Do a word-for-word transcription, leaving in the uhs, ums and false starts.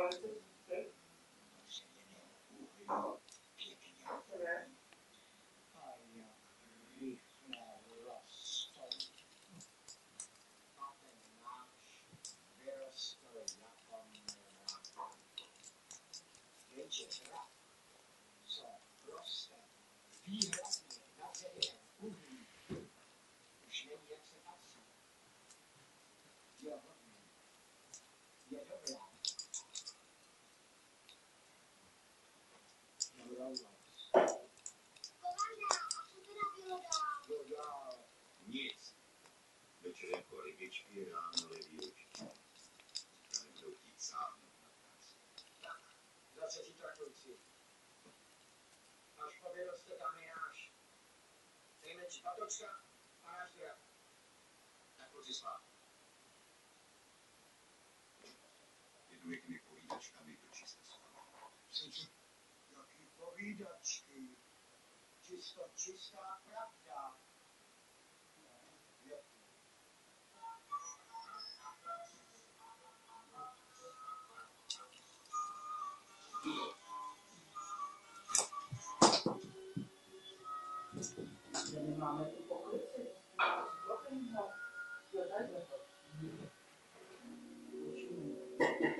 Nic. Večer jako rybičky, ráno levý oči. Já nebudou chtít sáhnout na práci. Tak, zase zítra kluci. Až po vyroste tam je náš nejmenší patočka a náš děda. Tak kluci spát. Jedu jakými povídačkami do čísla svého. Jaký povídačky? Čisto čistá pravda. Že my máme tu poklici. Zlopím ho. Jo, takhle to. Učíme.